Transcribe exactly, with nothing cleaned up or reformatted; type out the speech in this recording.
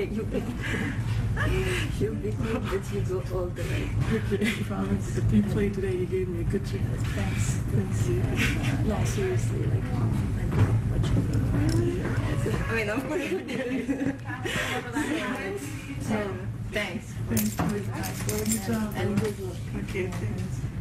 you be, you'll be good, but you go all the way. I promise. If you played today, you gave me a good chance. Thanks. Thanks. Uh, no, seriously, like, um, I love what you do. I mean, of course you did. So, thanks. Thanks. And good luck. Okay, thanks.